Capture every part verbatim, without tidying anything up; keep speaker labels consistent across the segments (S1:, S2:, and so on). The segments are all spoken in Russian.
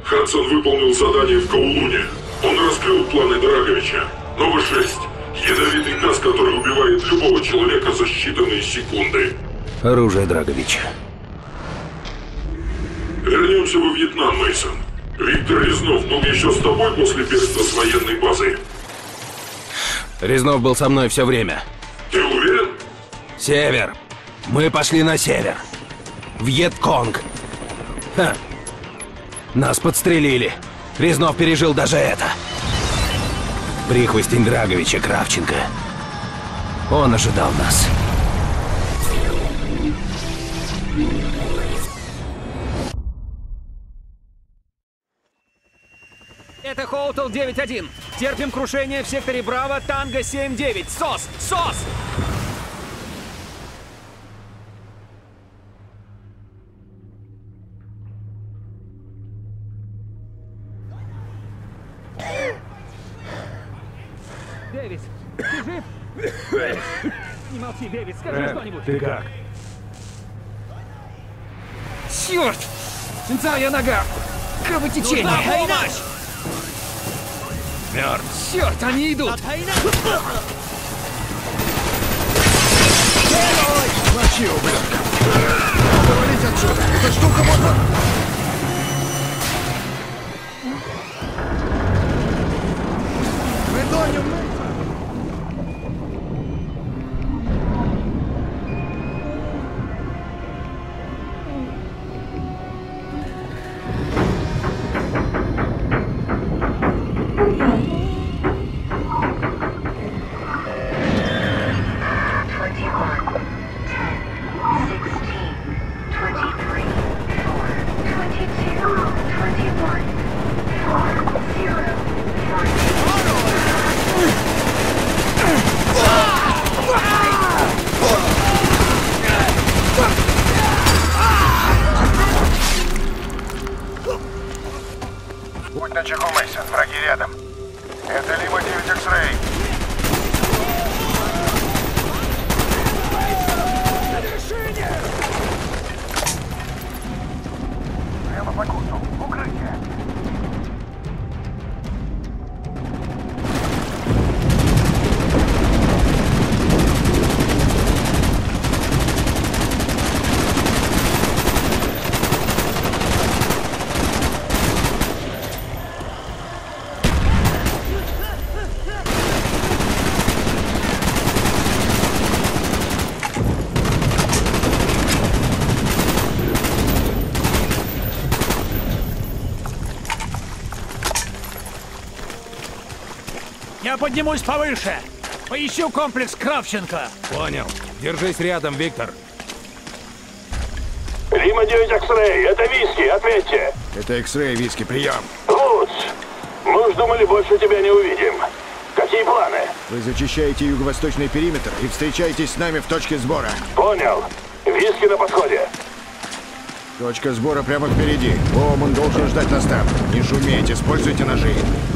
S1: Хадсон выполнил задание в Коулуне. Он раскрыл планы Драговича. Новый шесть. Ядовитый газ, который убивает любого человека за считанные секунды.
S2: Оружие Драговича.
S1: Вернемся во Вьетнам, Мейсон. Виктор Резнов был еще с тобой после бегства с военной базы?
S2: Резнов был со мной все время.
S1: Ты уверен?
S2: Север. Мы пошли на север. Вьетконг. Ха. Нас подстрелили. Резнов пережил даже это. Прихвостень Драговича Кравченко. Он ожидал нас.
S3: Это Хоутл девять один. Терпим крушение в секторе Браво, Танго семь девять. СОС! СОС! Дэвис, ты жив? Дэвис, не молчи, Дэвис, скажи
S4: Рэм,
S3: что-нибудь.
S4: ты как?
S3: Черт! Цинцая нога! Кровотечение!
S5: Нужна помощь!
S3: Мертв! Черт, они идут!
S4: Мочи, ублюдка! Валить отсюда! Эта штука можно... Мы тонем, мы...
S6: Будь начеку, Мейсон, враги рядом. Это Лима девять Икс-Рэй. Прямо по курсу. Укрытие.
S5: Я поднимусь повыше. Поищу комплекс Кравченко.
S2: Понял. Держись рядом, Виктор.
S6: Лима девять Икс-Рэй, это Виски, ответьте.
S4: Это Икс-Рэй, Виски, прием.
S6: Вудс, мы уж думали, больше тебя не увидим. Какие планы?
S4: Вы зачищаете юго-восточный периметр и встречаетесь с нами в точке сбора.
S6: Понял. Виски на подходе.
S4: Точка сбора прямо впереди. Боуман должен ждать нас там. Не шумейте, используйте ножи.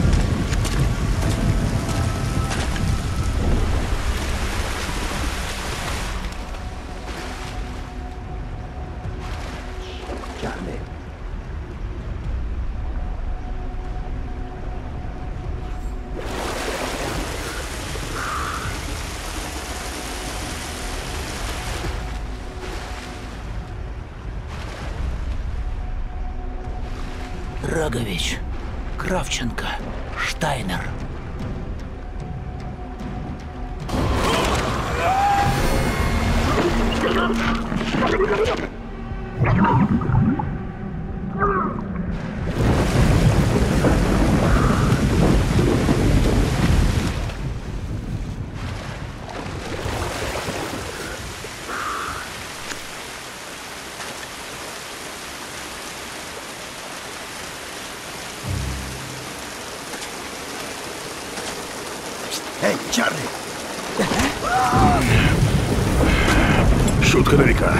S5: Драгович, Кравченко, Штайнер.
S4: Эй, Чарли!
S2: Шутка на века.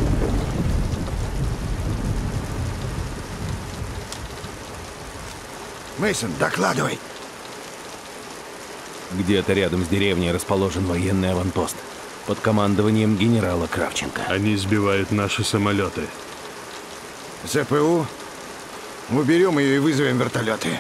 S4: Мейсон, докладывай.
S2: Где-то рядом с деревней расположен военный аванпост под командованием генерала Кравченко.
S7: Они сбивают наши самолеты.
S4: ЗПУ? Уберем ее и вызовем вертолеты.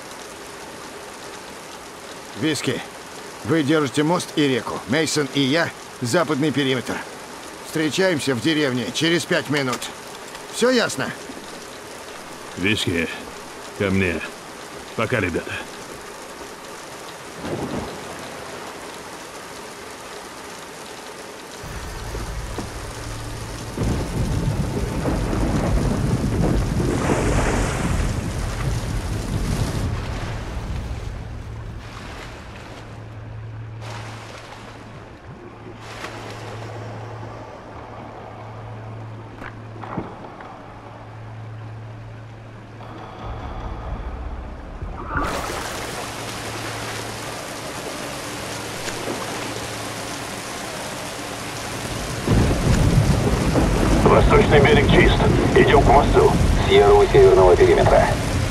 S4: Виски, вы держите мост и реку. Мейсон и я — западный периметр. Встречаемся в деревне через пять минут. Все ясно?
S7: Виски, ко мне. Пока, ребята.
S8: Восточный берег чист. Идем к мосту. Сьерра у северного периметра.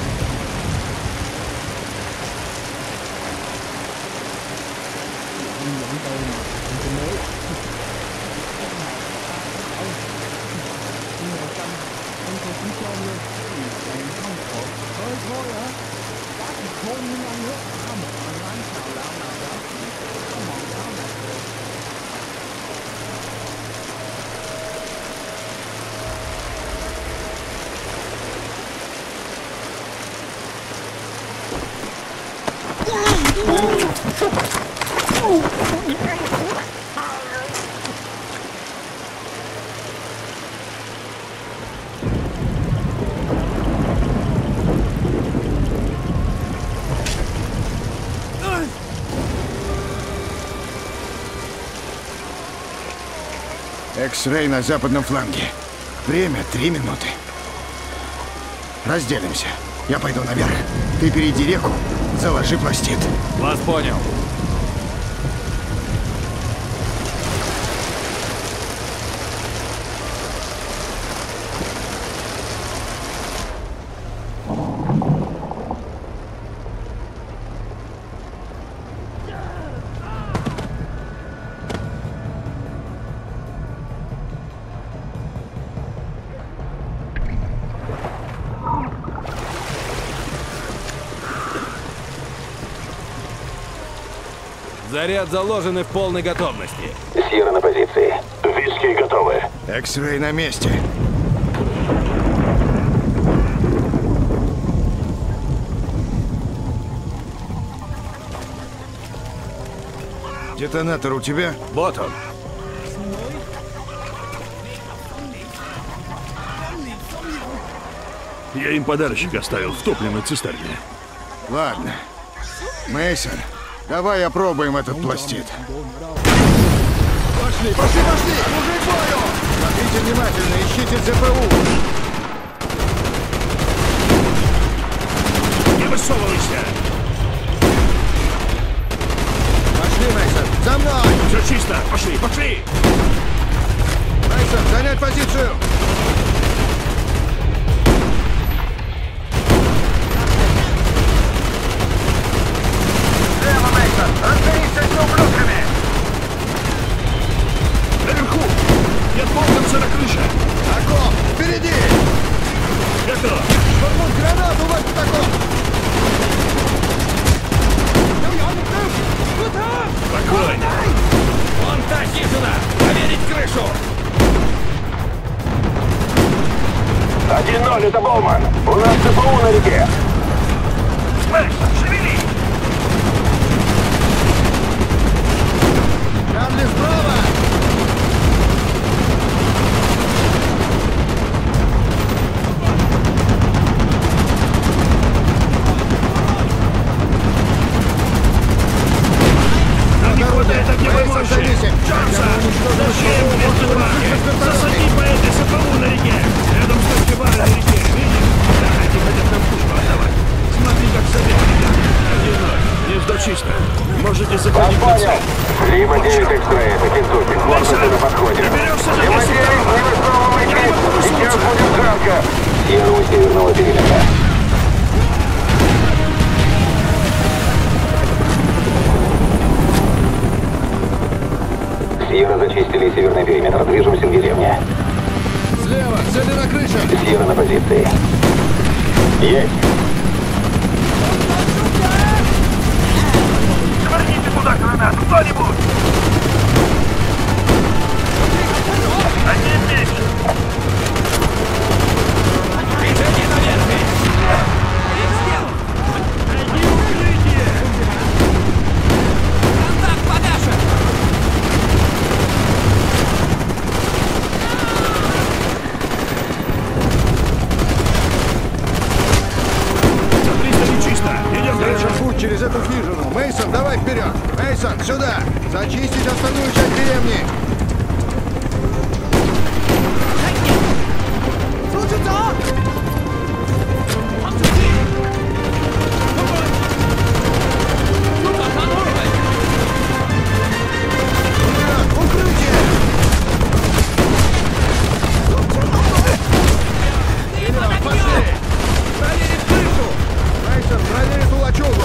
S4: Экс-рей на западном фланге. Время три минуты. Разделимся. Я пойду наверх. Ты перейди реку, заложи пластид.
S3: Вас понял.
S2: Заряд заложен и в полной готовности.
S8: Сьерра на позиции. Виски готовы.
S4: Экс-рей на месте. Детонатор у тебя?
S2: Вот он.
S7: Я им подарочек оставил в топливной цистерне.
S4: Ладно. Мейсон, давай опробуем этот пластид. Пошли, пошли, пошли! Уже к бою! Смотрите внимательно, ищите ЦПУ.
S7: Не высовывайся!
S4: Пошли, Мейсон, за мной!
S7: Все чисто! Пошли, пошли!
S4: Мейсон, занять позицию!
S6: Лево, Мейсон! Разберись с этими ублюдками!
S7: Наверху! Нет полконца на крыше!
S4: Окоп, впереди!
S7: Готов!
S4: Швырнуть гранату в этот окоп!
S7: Спокойно!
S3: Вон та хижина! Проверить крышу!
S8: один ноль, это Боуман. У нас ЦПУ на реке.
S7: Мейсон, шевели!
S4: Чарли справа!
S7: Нам не хватает огневой
S4: Мейсон,
S7: мощи!
S4: зависим!
S7: Джонсон! Зачем вместо вами? Засади по этой ЦПУ на реке! Рядом с Токибарой на реке! Видишь? Да, они хотят нам пушку отдавать! Смотри, как советуют! один ноль. Гнездо чисто. Можете сохранить
S8: Понял. Либо девять экстра, это Кентукки. Корпусы на подходе.
S7: Доберешься до
S8: Либо
S7: десяти.
S8: девять, не высовывайтесь. Сейчас будет жарко. Сьерра у северного периметра. Сьерра зачистили северный периметр. Движемся к деревне.
S4: Слева, цели на крыше!
S8: Сьерра на позиции. Есть.
S6: Швырните туда гранату, кто-нибудь! Один меньше!
S3: Движение наверх!
S7: Найди укрытие!
S3: Контакт, Подаша!
S7: Пристани чисто! Идем дальше!
S4: Дальше путь через эту хижину. Мейсон, давай вперед! Мейсон, сюда! Зачистить остальную часть деревни! Вперед! Укрытие! Вперед, пошли! Проверить крышу! Мейсон, проверь эту лачугу!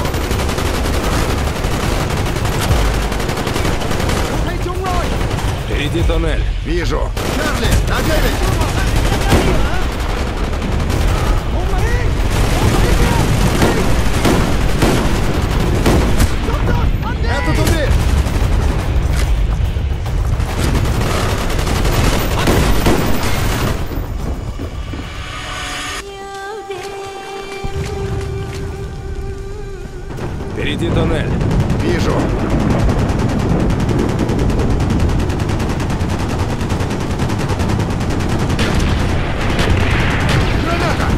S2: Впереди туннель.
S4: Вижу. Чарли, на девять! Это туннель!
S2: Впереди туннель.
S4: Вижу. Граната!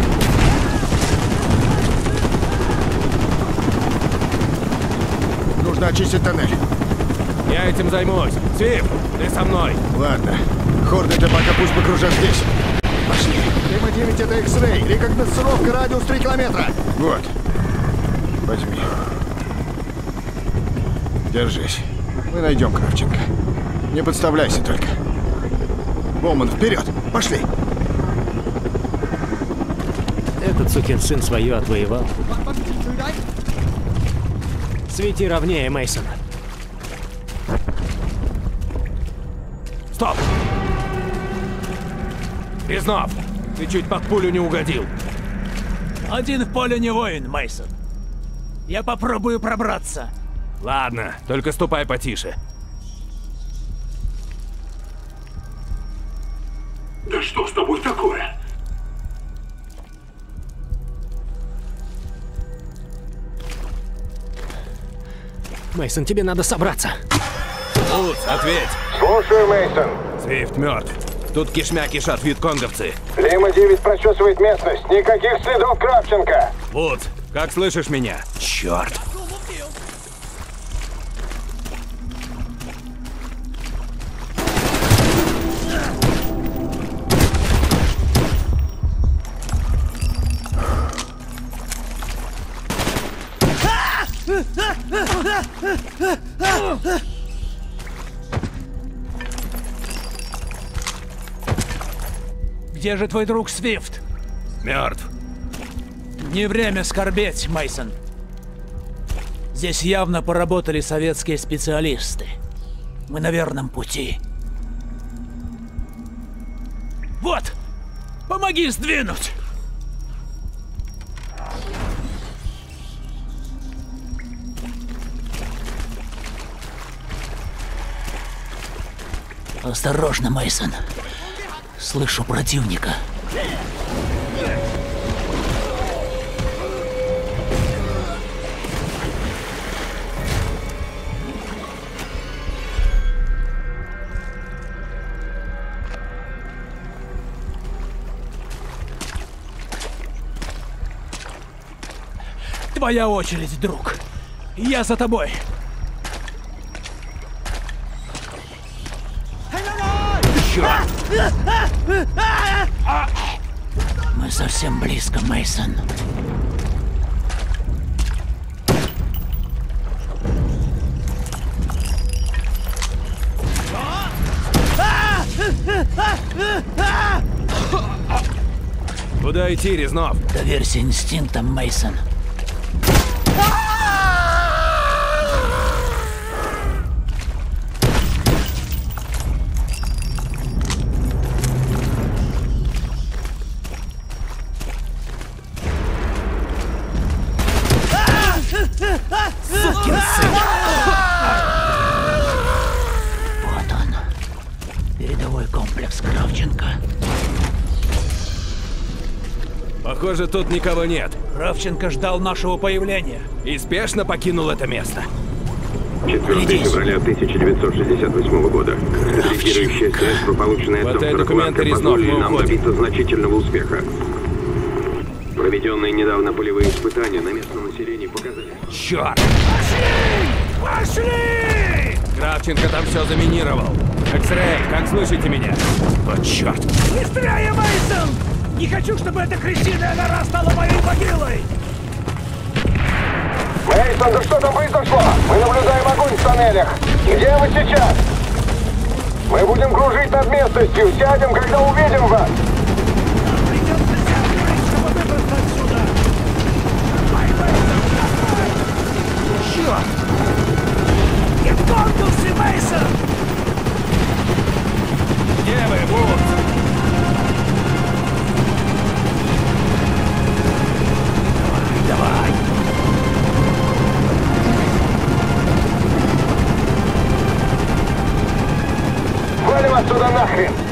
S4: Нужно очистить тоннель.
S2: Я этим займусь. Свифт, ты со мной.
S4: Ладно. Хорнеты пока пусть покружат здесь. Пошли. Тема девять это X-Ray. Рекогносцировка радиус три километра. Вот. Возьми. Держись. Мы найдем Кравченко. Не подставляйся только. Боуман, вперед! Пошли!
S5: Этот сукин сын свое отвоевал. Свети ровнее, Мейсон.
S2: Стоп! Резнов, ты чуть под пулю не угодил.
S5: Один в поле не воин, Мейсон. Я попробую пробраться.
S2: Ладно, только ступай потише.
S1: Да что с тобой такое?
S5: Мейсон, тебе надо собраться.
S2: Луц, ответь.
S8: Слушаю, Мейсон.
S2: Свифт мертв. Тут кишмя кишат вьетконговцы.
S8: Лима девять прочесывает местность. Никаких следов Кравченко.
S2: Вудс, как слышишь меня? Черт!
S5: Где же твой друг Свифт?
S2: Мертв.
S5: Не время скорбеть, Мейсон. Здесь явно поработали советские специалисты. Мы на верном пути. Вот! Помоги сдвинуть! Осторожно, Мейсон. Слышу противника. Твоя очередь, друг. Я за тобой. Мы совсем близко, Мейсон.
S2: Куда идти, Резнов?
S5: Доверься инстинктам, Мейсон. Передовой комплекс Кравченко.
S2: Похоже, тут никого нет.
S5: Кравченко ждал нашего появления.
S2: И спешно покинул это место.
S8: четвёртого февраля тысяча девятьсот шестьдесят восьмого года. Верифицирующее средство, полученное от
S2: Хватай
S8: доктора
S2: документы,
S8: Кларка,
S2: Резнов,
S8: позволили
S2: мы
S8: нам
S2: уходим.
S8: добиться значительного успеха. Проведенные недавно полевые испытания на местном населении показали.
S2: Черт!
S5: Пошли! Пошли!
S2: Кравченко там все заминировал. Экс-рэй, как слышите меня? О, черт!
S5: Быстрее, Мейсон! Не хочу, чтобы эта крысиная нора стала моей могилой!
S6: Мейсон, да что там произошло? Мы наблюдаем огонь в тоннелях. Где вы сейчас? Мы будем кружить над местностью. Сядем, когда увидим вас.
S5: Придется сядать, чтобы выбраться отсюда! Давай, Мейсон, давай! Черт! Я конкурсе, Мейсон!
S2: Где вы, Вуд?
S5: Давай!
S6: Валим отсюда нахрен.